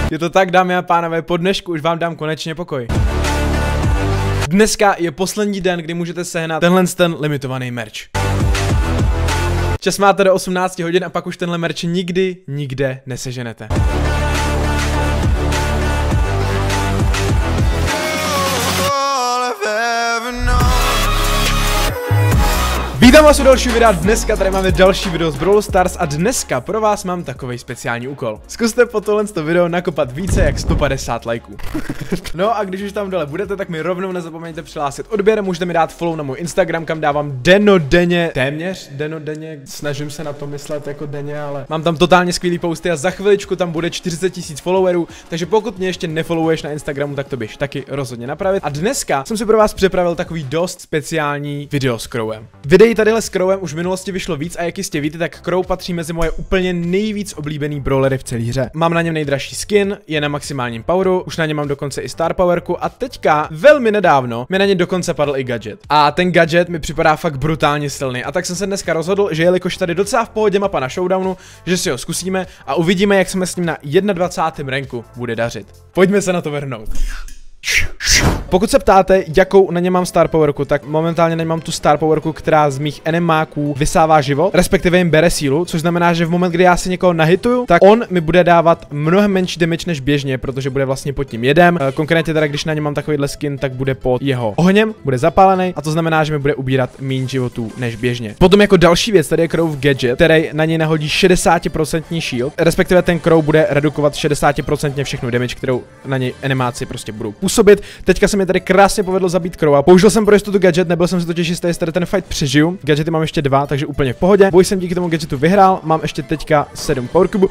Je to tak, dámy a pánové, po dnešku už vám dám konečně pokoj. Dneska je poslední den, kdy můžete sehnat ten limitovaný merch. Čas máte do 18 hodin a pak už tenhle merch nikdy, nikde neseženete. Vítám vás u dalšího videa, dneska tady máme další video z Brawl Stars a dneska pro vás mám takovej speciální úkol. Zkuste po tohle video nakopat více jak 150 lajků. No a když už tam dole budete, tak mi rovnou nezapomeňte přihlásit odběr, můžete mi dát follow na můj Instagram, kam dávám dennodenně, téměř dennodenně, snažím se na to myslet jako denně, ale mám tam totálně skvělý posty a za chviličku tam bude 40 000 followerů, takže pokud mě ještě nefollowuješ na Instagramu, tak to běž taky rozhodně napravit. A dneska jsem si pro vás připravil takový dost speciální video s Crowem. Videí tadyhle s Crowem už v minulosti vyšlo víc a jak jistě víte, tak Crow patří mezi moje úplně nejvíc oblíbený brawlery v celé hře. Mám na něm nejdražší skin, je na maximálním poweru, už na něm mám dokonce i star powerku a teďka velmi nedávno mi na ně dokonce padl i gadget. A ten gadget mi připadá fakt brutálně silný. A tak jsem se dneska rozhodl, že jelikož tady docela v pohodě mapa na showdownu, že si ho zkusíme a uvidíme, jak se mi s ním na 21. ranku bude dařit. Pojďme se na to vrhnout. Pokud se ptáte, jakou na ně mám star powerku, tak momentálně na ně mám tu star powerku, která z mých enemáků vysává život, respektive jim bere sílu, což znamená, že v moment, kdy já si někoho nahituju, tak on mi bude dávat mnohem menší damage než běžně, protože bude vlastně pod tím jedem. Konkrétně teda, když na ně mám takovýhle skin, tak bude pod jeho ohněm, bude zapálený a to znamená, že mi bude ubírat méně životů než běžně. Potom jako další věc, tady je Crow gadget, který na něj nahodí 60% shield, respektive ten Crow bude redukovat 60% všechnu damage, kterou na něj enemáci prostě budou působit. Teďka se mi tady krásně povedlo zabít Crowa. Použil jsem pro jistotu gadget, nebyl jsem si totiž jistý, jestli tady ten fight přežiju. Gadgety mám ještě 2, takže úplně v pohodě. Boj jsem díky tomu gadgetu vyhrál, mám ještě teďka 7 power cube.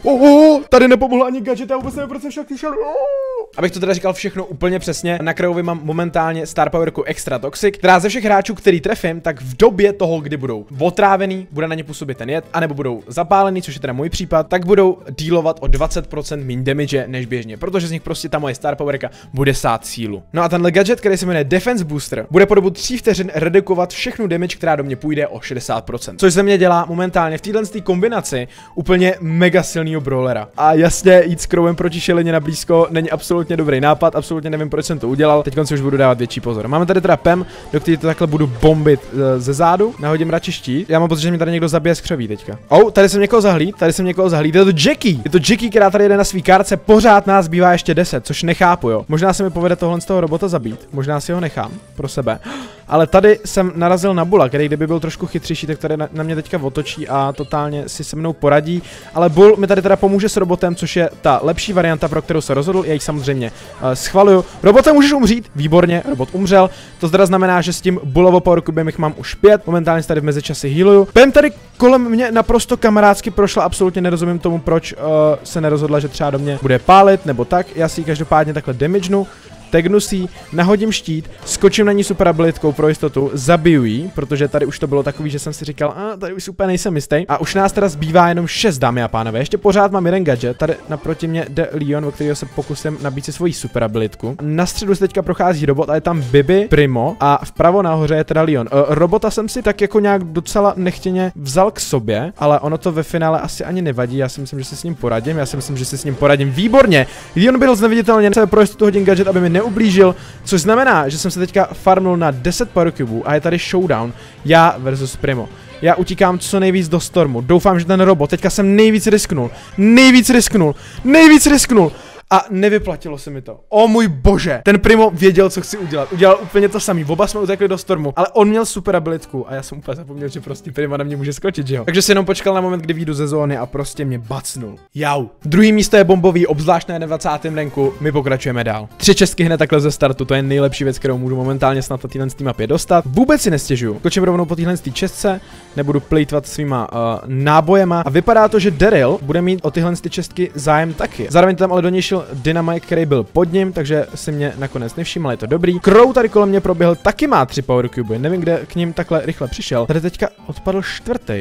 Tady nepomohl ani gadget, já vůbec nevím, proč jsem šel k šel. Abych to teda říkal všechno úplně přesně, na Crowovi mám momentálně star powerku Extra Toxic, která ze všech hráčů, který trefím, tak v době toho, kdy budou otrávený, bude na ně působit ten jed, anebo budou zapálený, což je teda můj případ, tak budou dealovat o 20% méně damage než běžně, protože z nich prostě ta moje star powerka bude sát sílu. No a tenhle gadget, který se jmenuje Defense Booster, bude po dobu 3 vteřin redukovat všechnu damage, která do mě půjde o 60%. Což ze mě dělá momentálně v této kombinaci úplně mega silnýho brawlera. A jasně, jít s Crowem proti šelině na blízko není absolutně dobrý nápad, absolutně nevím, proč jsem to udělal. Teď si už budu dávat větší pozor. Máme tady teda Pem, do který to takhle budu bombit ze zádu. Nahodím radši štít. Já mám pocit, že mi tady někdo zabije z křoví teďka. Tady jsem někoho zahlíd, Je to Jackie. Je to Jackie, která tady jde na svý kárce. Pořád nás bývá ještě 10, což nechápu, jo. Možná se mi povede tohle z toho robota zabít. Možná si ho nechám pro sebe. Ale tady jsem narazil na Bulla, který kdyby byl trošku chytřejší, tak tady na mě teďka otočí a totálně si se mnou poradí. Ale Bull mi tady teda pomůže s robotem, což je ta lepší varianta, pro kterou se rozhodl. Já ji samozřejmě schvaluju. Robote, můžeš umřít. Výborně, robot umřel. To teda znamená, že s tím Bullovo power cubem jich mám už 5. Momentálně se tady v mezičase healuju. Pem tady kolem mě naprosto kamarádsky prošla, absolutně nerozumím tomu, proč se nerozhodla, že třeba do mě bude pálit nebo tak. Já si ji každopádně takhle damagenu. Tagnu si, nahodím štít, skočím na ní super abilitkou pro jistotu, zabiju jí, protože tady už to bylo takový, že jsem si říkal, tady už super nejsem jistý. A už nás teda zbývá jenom 6, dámy a pánové. Ještě pořád mám jeden gadget, tady naproti mě jde Leon, o kterého se pokusím nabít si svoji super abilitku. Na středu se teďka prochází robot a je tam Bibi, Primo a vpravo nahoře je teda Leon. Robota jsem si tak jako nějak docela nechtěně vzal k sobě, ale ono to ve finále asi ani nevadí. Já si myslím, že se s ním poradím. Výborně. Leon byl zneviditelně, se pro jistotu hodin gadget, aby mi neublížil, což znamená, že jsem se teďka farmnul na 10 power cubů a je tady showdown, já versus Primo. Já utíkám co nejvíc do stormu, doufám, že ten robot, teďka jsem nejvíc risknul. A nevyplatilo se mi to. O můj bože. Ten Primo věděl, co chci udělat. Udělal úplně to samý. Oba jsme utekli do stormu, ale on měl super abilitku a já jsem úplně zapomněl, že prostě Primo na mě může skočit, že jo. Takže si jenom počkal na moment, kdy vyjdu ze zóny a prostě mě bacnul. Jau. Druhý místo je bombový, obzvlášť na 21. ranku. My pokračujeme dál. 3 čestky hned takhle ze startu, to je nejlepší věc, kterou můžu momentálně snad na téhle mapě dostat. Vůbec si nestěžuju. Skočím rovnou po téhle čestce, nebudu plejtvat svýma nábojema a vypadá to, že Daryl bude mít o tyhle čestky zájem taky. Zároveň tam ale do něj šel Dynamite, který byl pod ním, takže si mě nakonec nevšiml, je to dobrý. Crow tady kolem mě proběhl, taky má 3 power cube, nevím, kde k ním takhle rychle přišel. Tady teďka odpadl 4.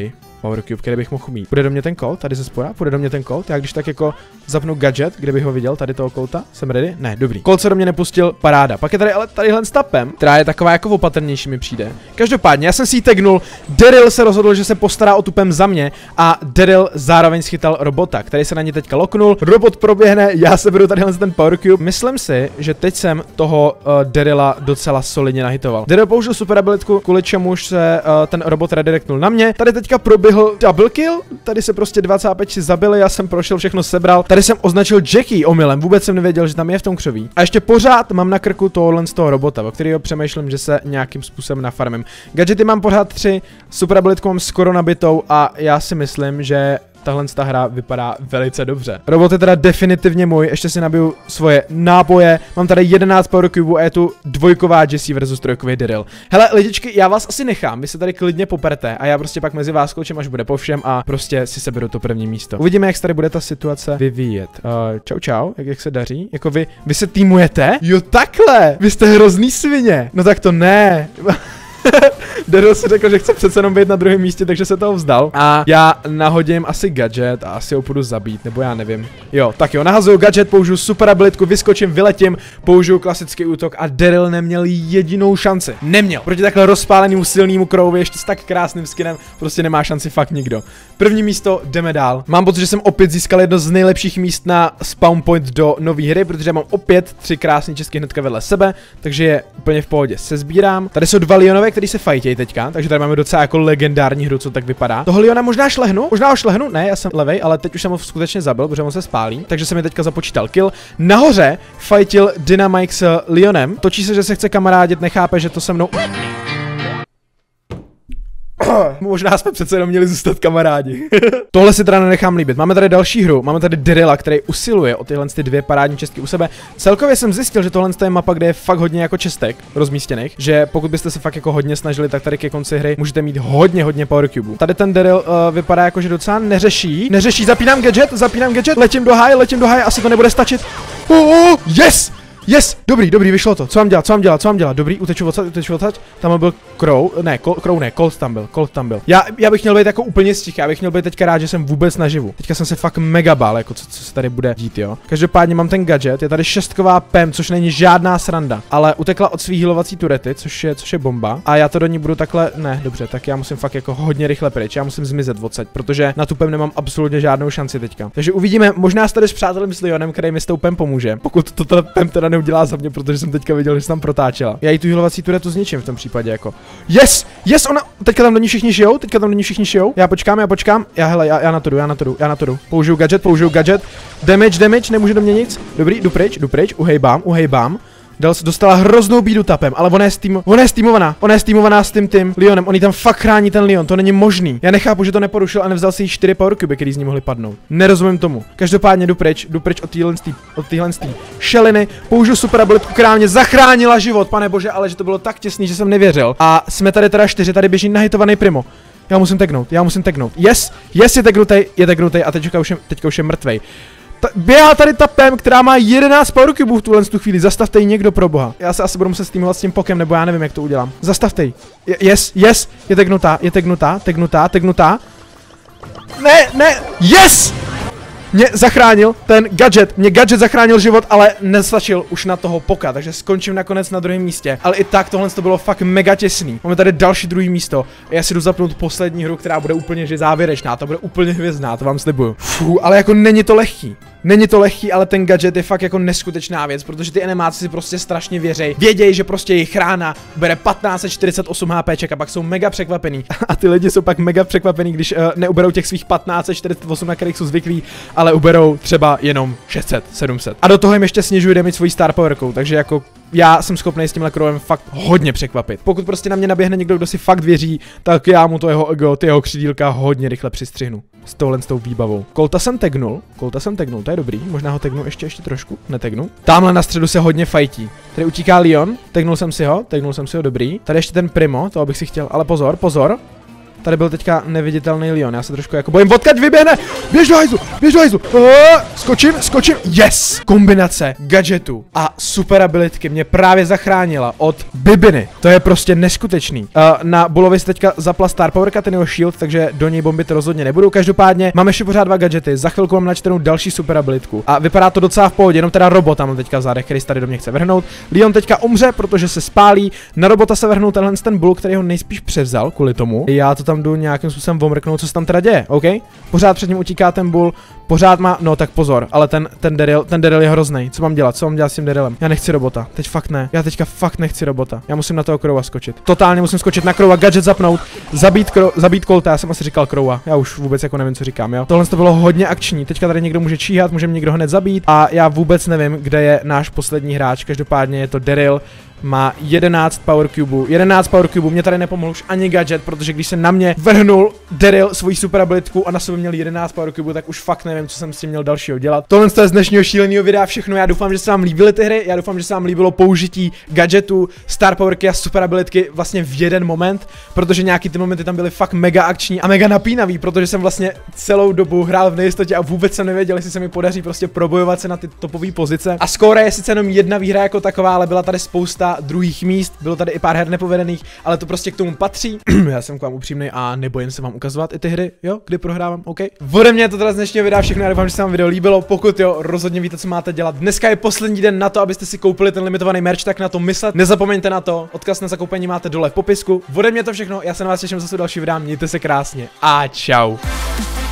Power Cube, který bych mohl mít. Půjde do mě ten Colt, tady ze spoda, půjde do mě ten Colt. Já když tak jako zapnu gadget, kde bych ho viděl, tady toho Colta. Jsem ready? Ne, dobrý. Colt se do mě nepustil, paráda. Pak je tady ale tadyhle s tapem, která je taková jako opatrnější mi přijde. Každopádně, já jsem si ji tagnul, Daryl se rozhodl, že se postará o tu PEM za mě a Daryl zároveň schytal robota, který se na ně teďka loknul. Robot proběhne, já se beru tadyhle ten Power Cube. Myslím si, že teď jsem toho Daryla docela solidně nahitoval. Daryl použil super abilitku, kvůli čemuž se ten robot redirectnul na mě. Tady teďka proběhl double kill, tady se prostě 25 zabili, já jsem prošel, všechno sebral. Tady jsem označil Jackie omylem, vůbec jsem nevěděl, že tam je v tom křoví. A ještě pořád mám na krku tohle z toho robota, o kterého přemýšlím, že se nějakým způsobem nafarmím. Gadgety mám pořád 3, super abilitku mám skoro nabitou a já si myslím, že tahle hra vypadá velice dobře. Robot je teda definitivně můj, ještě si nabiju svoje nápoje, mám tady 11 Power Cube a je tu dvojková Jessie versus trojkový Daryl. Hele lidičky, já vás asi nechám, vy se tady klidně poperte a já prostě pak mezi vás skočím, až bude po všem a prostě si seberu to první místo. Uvidíme, jak se tady bude ta situace vyvíjet. Čau čau, jak se daří? Jako vy se týmujete? Jo takhle, vy jste hrozný svině. No tak to ne. Daryl si řekl, že chce přece jenom být na druhém místě, takže se toho vzdal. A já nahodím asi gadget a asi ho půjdu zabít, nebo já nevím. Jo, tak jo, nahazuju gadget, použiju super abilitku, vyskočím, vyletím, použiju klasický útok a Daryl neměl jedinou šanci. Neměl. Proti takhle rozpálenému silnému Crowovi, ještě s tak krásným skinem, prostě nemá šanci fakt nikdo. První místo, jdeme dál. Mám pocit, že jsem opět získal jedno z nejlepších míst na spawn point do nové hry, protože mám opět 3 krásné české hnedka vedle sebe, takže je úplně v pohodě. Se sbírám. Tady jsou 2 Leonové, který se fajtějí teďka, takže tady máme docela jako legendární hru, co tak vypadá. Toho Leona možná šlehnu, ne, já jsem levej, ale teď už jsem ho skutečně zabil, protože on se spálí, takže jsem mi teďka započítal kill. Nahoře fajtil Dynamike s Leonem, točí se, že se chce kamarádit, nechápe, že to se mnou... Možná jsme přece jenom měli zůstat kamarádi. Tohle si teda nenechám líbit. Máme tady další hru, máme tady Daryla, který usiluje o tyhle 2 parádní čestky u sebe. Celkově jsem zjistil, že tohle je mapa, kde je fakt hodně jako čestek rozmístěných, že pokud byste se fakt jako hodně snažili, tak tady ke konci hry můžete mít hodně Power Cube. Tady ten Daryl vypadá jako, že docela neřeší, zapínám gadget, letím do high, asi to nebude stačit. Yes! Yes! Dobrý, vyšlo to. Co mám dělat? Dobrý, uteču odsaď. Tam byl Colt tam byl. Já bych měl být jako úplně sticha, já bych měl být teďka rád, že jsem vůbec naživu. Teďka jsem se fakt mega bál, jako co se tady bude dít, jo. Každopádně mám ten gadget, je tady 6ková PEM, což není žádná sranda, ale utekla od svý healovací turety, což je bomba. A já to do ní budu takhle, ne, dobře, tak já musím fakt jako hodně rychle pryč, já musím zmizet odsaď, protože na tu PEM nemám absolutně žádnou šanci teďka. Takže uvidíme, možná se tady s přátelem s Leonem, který mi s tou PEM pomůže. Pokud to PEM teda neudělá za mě, protože jsem teďka viděl, že se tam protáčela. Já jí tu healovací turetu zničím v tom případě jako. Yes, ona, teďka tam do ní všichni šijou, Já počkám, já na to jdu. Použiju gadget, damage, nemůže do mě nic. Dobrý, jdu pryč, uhejbám. Dostala hroznou bídu tapem, ale ona je stýmovaná s tím Leonem, on jí tam fakt chrání ten Leon, to není možný. Já nechápu, že to neporušil a nevzal si jí 4 Power Cube, který z ní mohly padnout. Nerozumím tomu. Každopádně jdu pryč od téhle šeliny, použiju super abilitku, která mě zachránila život, pane bože, ale že to bylo tak těsný, že jsem nevěřil. A jsme tady teda 4, tady běží nahitovaný Primo. Já musím tagnout. Yes, je tagnutej a teďka už je mrtvej. Běhá tady ta PEM, která má 11 Power Cubů v tu chvíli. Zastavte ji někdo, pro boha. Já se asi budu muset stýmovat s tím pokem, nebo já nevím, jak to udělám. Zastavte ji. Yes, je tagnutá. Ne, yes! Mě zachránil ten gadget, zachránil život, ale nestačil už na toho poka, takže skončím nakonec na druhém místě. Ale i tak tohle to bylo fakt mega těsný. Máme tady další druhý místo. Já si jdu zapnout poslední hru, která bude úplně že závěrečná, to bude úplně hvězdná, to vám slibuju. Ale jako není to lehký, ale ten gadget je fakt jako neskutečná věc, protože ty animáci si prostě strašně věří. Vědějí, že prostě jejich rána bere 1548 HPček a pak jsou mega překvapený. A ty lidi jsou pak mega překvapený, když neuberou těch svých 1548, na kterých jsou zvyklí, ale uberou třeba jenom 600, 700. A do toho jim ještě snižují damage svojí star powerkou, takže jako já jsem schopný s tímhle Crowem fakt hodně překvapit. Pokud prostě na mě naběhne někdo, kdo si fakt věří, tak já mu to jeho ego, ty jeho křídílka hodně rychle přistřihnu. S tou výbavou. Colta jsem tagnul, to je dobrý, možná ho tagnu ještě trošku, netagnu. Tamhle na středu se hodně fajtí. Tady utíká Leon, tagnul jsem si ho, dobrý. Tady ještě ten Primo, toho bych si chtěl, ale pozor. Tady byl teďka neviditelný Leon, já se trošku jako bojím, odkud vyběhne, běž do hajzlu. skočím, yes! Kombinace gadgetu a super abilitky mě právě zachránila od Bibiny. To je prostě neskutečný. Na Bullovi se teďka zapla Star Powerka, ten jeho shield, takže do něj bombit rozhodně nebudu. Každopádně máme ještě pořád 2 gadgety, za chvilku mám načtenou další super abilitku. A vypadá to docela v pohodě, jenom teda robot tam teďka v zádech, který se tady do mě chce vrhnout. Leon teďka umře, protože se spálí. Na robota se vrhnou ten Bull, který ho nejspíš převzal kvůli tomu. Já to tam jdu nějakým způsobem omrknout, co se tam teda děje, OK? Pořád před ním utíká ten Bull, pořád má, no tak pozor, ale ten Daryl je hrozný. Co mám dělat s tím Darylem? Já nechci robota, teď fakt ne. Já teďka fakt nechci robota. Já musím na toho Crowa skočit. Totálně musím skočit na Crowa, gadget zapnout, zabít Colta, já jsem asi říkal Crowa. Já už vůbec jako nevím, co říkám, jo. Tohle to bylo hodně akční. Teďka tady někdo může číhat, může mě někdo hned zabít a já vůbec nevím, kde je náš poslední hráč. Každopádně je to Daryl. Má 11 power cubů. 11 power cubů, mě tady nepomohl už ani gadget, protože když se na mě vrhnul Daryl svoji super abilitku a na sobě měl 11 power cubů, tak už fakt nevím, co jsem s tím měl dalšího dělat. Tohle je z dnešního šíleného videa všechno. Já doufám, že se vám líbily ty hry, já doufám, že se vám líbilo použití gadgetů, star powerky a super abilitky vlastně v jeden moment, protože nějaký ty momenty tam byly fakt mega akční a mega napínavý, protože jsem vlastně celou dobu hrál v nejistotě a vůbec jsem nevěděl, jestli se mi podaří prostě probojovat se na ty topové pozice. A skóre je sice jenom jedna výhra jako taková, ale byla tady spousta druhých míst, bylo tady i pár her nepovedených, ale to prostě k tomu patří. Já jsem k vám upřímný a nebojím se vám ukazovat i ty hry, jo, kdy prohrávám, OK. Ode mě to teda z dnešního videa všechno, já doufám, že se vám video líbilo, pokud jo, rozhodně víte, co máte dělat. Dneska je poslední den na to, abyste si koupili ten limitovaný merch, tak na to myslet. Nezapomeňte na to, odkaz na zakoupení máte dole v popisku. Ode mě to všechno, já se na vás těším zase další videa, mějte se krásně a čau.